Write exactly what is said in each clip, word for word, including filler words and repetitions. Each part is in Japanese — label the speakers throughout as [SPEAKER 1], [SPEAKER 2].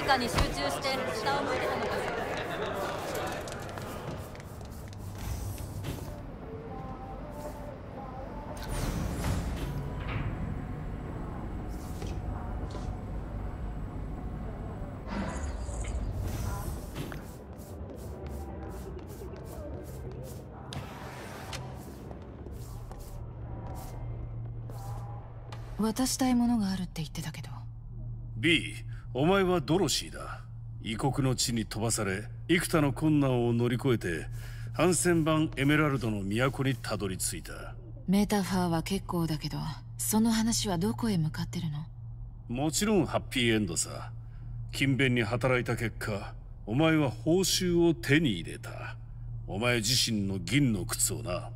[SPEAKER 1] かに集中して下を向いてたのかしら。
[SPEAKER 2] 渡したいものがあるって言ってたけど。
[SPEAKER 3] B、 お前はドロシーだ。異国の地に飛ばされ幾多の困難を乗り越えてハンセン版エメラルドの都にたどり着いた。
[SPEAKER 2] メタファーは結構だけど、その話はどこへ向かってるの？
[SPEAKER 3] もちろんハッピーエンドさ。勤勉に働いた結果、お前は報酬を手に入れた。お前自身の銀の靴をな。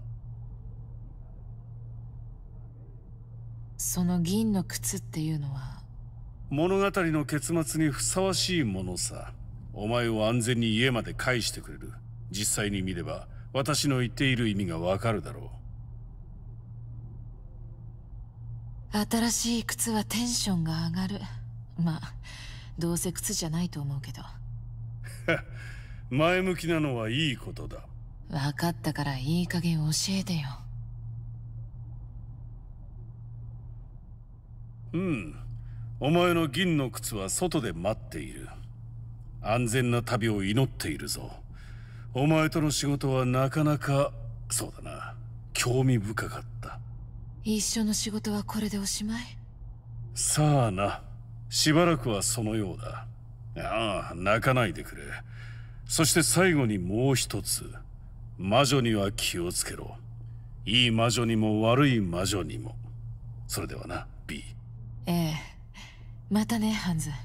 [SPEAKER 2] その銀の靴っていうのは
[SPEAKER 3] 物語の結末にふさわしいものさ。お前を安全に家まで返してくれる。実際に見れば私の言っている意味がわかるだろ
[SPEAKER 2] う。新しい靴はテンションが上がる。まあどうせ靴じゃないと思うけど。
[SPEAKER 3] 前向きなのはいいことだ。
[SPEAKER 2] 分かったからいい加減教えてよ。
[SPEAKER 3] うん、お前の銀の靴は外で待っている。安全な旅を祈っているぞ。お前との仕事はなかなか、そうだな、興味深かった。
[SPEAKER 2] 一緒の仕事はこれでおしまい？
[SPEAKER 3] さあな、しばらくはそのようだ。ああ、泣かないでくれ。そして最後にもう一つ。魔女には気をつけろ。いい魔女にも悪い魔女にも。それではな、B。
[SPEAKER 2] ええ、またね、ハンズ。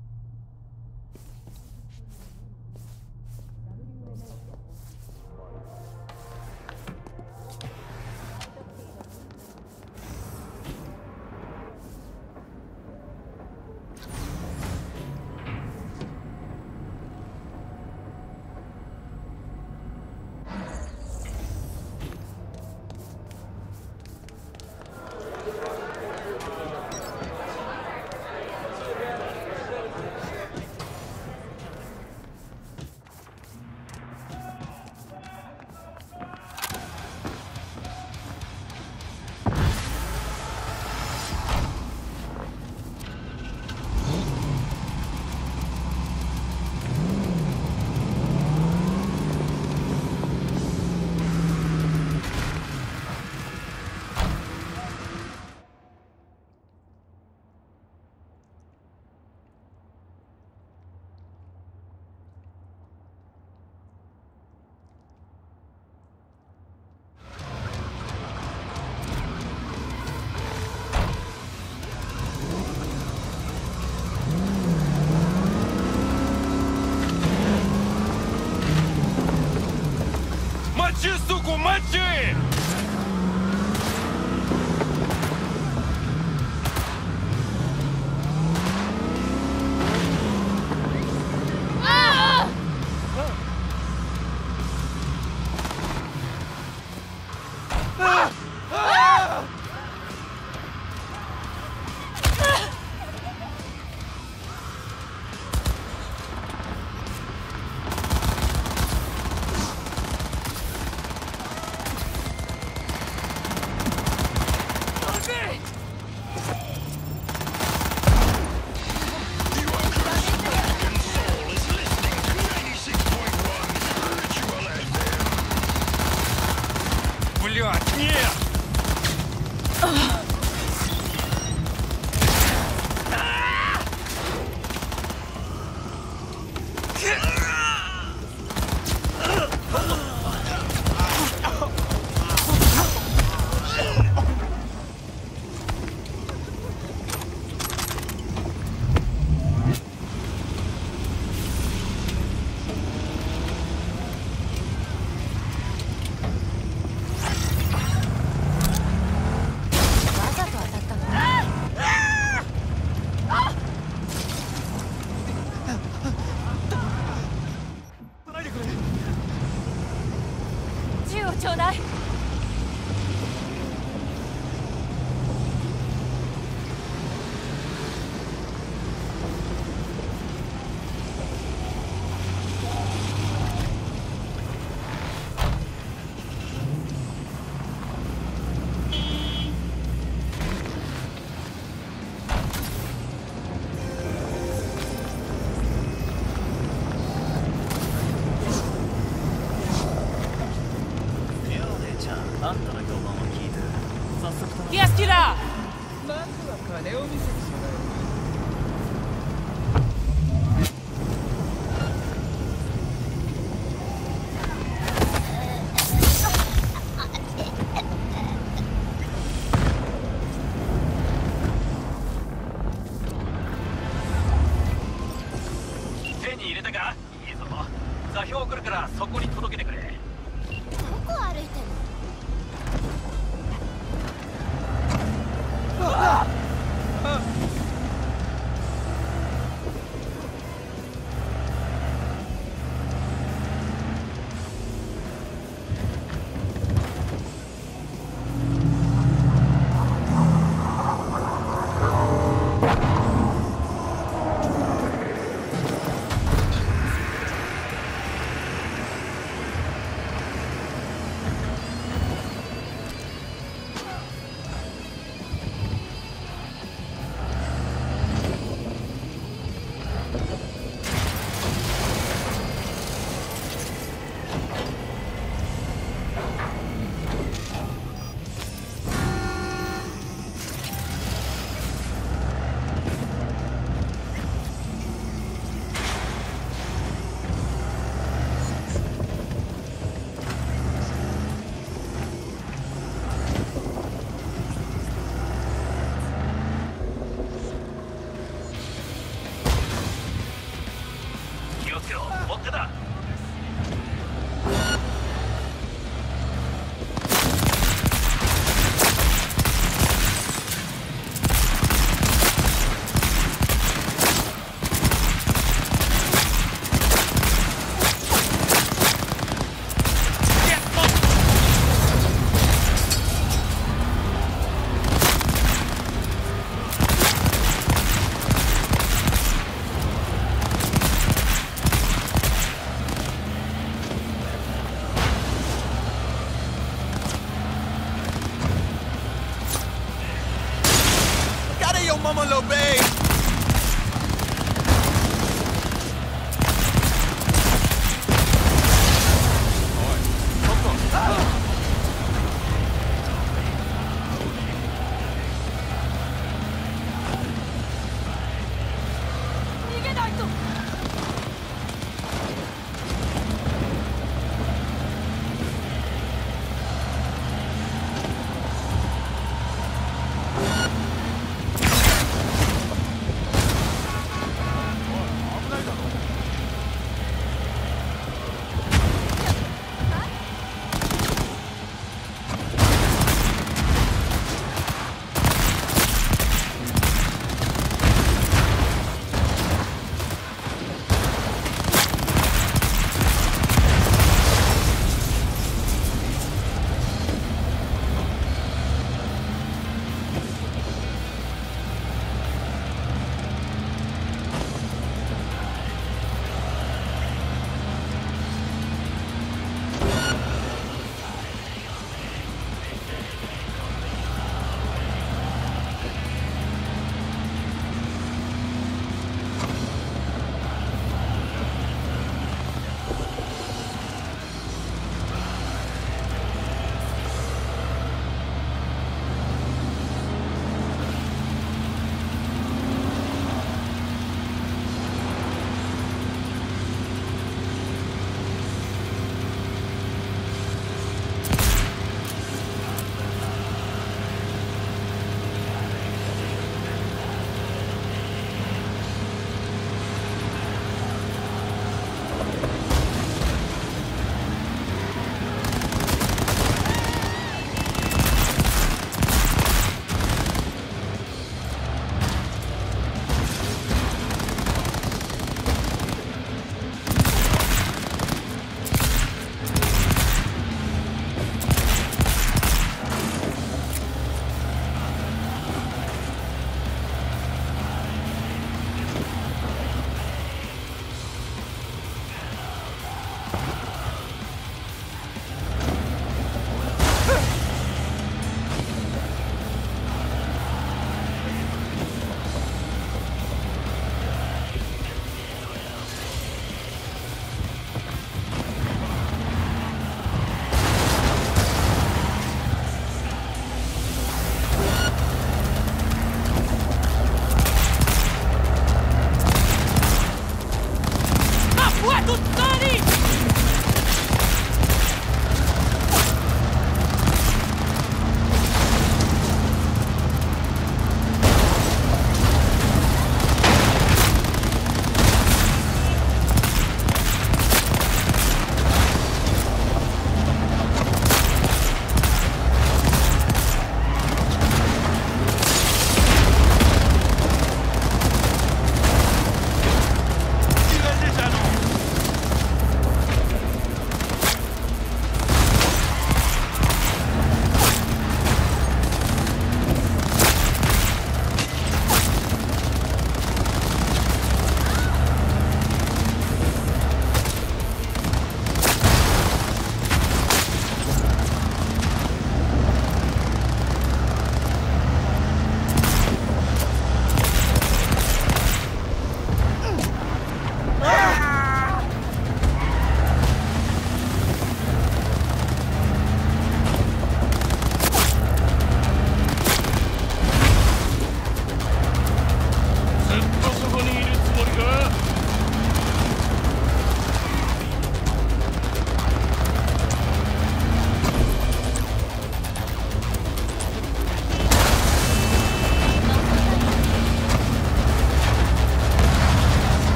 [SPEAKER 4] Мочи, суку, мочи! Блядь, нет!
[SPEAKER 5] れを見せてもらう。
[SPEAKER 6] 手に入れたか？いいぞ。座標送るからそこに届けてくれ。
[SPEAKER 1] どこ歩いてんの？
[SPEAKER 6] 気をつけろ。追っ手だ。
[SPEAKER 4] Mama Lo Bay!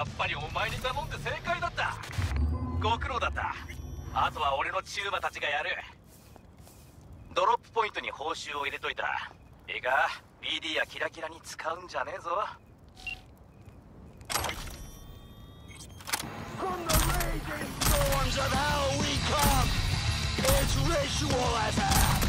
[SPEAKER 6] っぱりお前に頼んで正解だった。ご苦労だった。あとは俺のチューマたちがやる。ドロップポイントに報酬を入れといた。いいか、 ビーディー やキラキラに使うんじゃねえぞ。
[SPEAKER 4] From the raging storms of hell we come. It's ritual as hell.